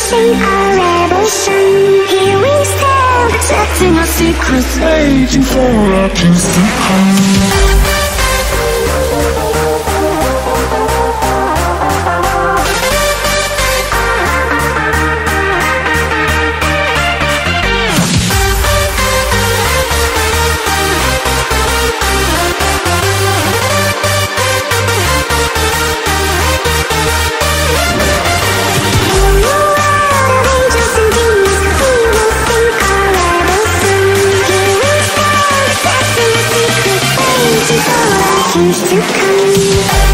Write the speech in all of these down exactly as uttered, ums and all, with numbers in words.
sing our rebel song. Here we stand, protecting our secrets, waiting for our kings to come. Kings to come.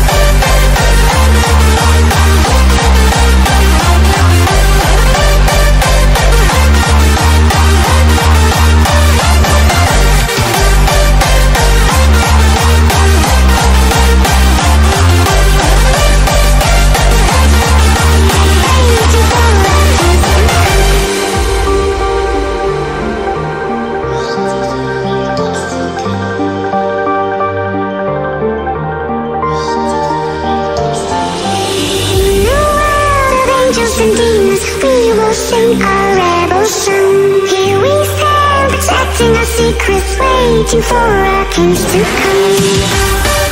Angels and demons, we will sing our rebel song. Here we stand, protecting our secrets, waiting for our kings to come.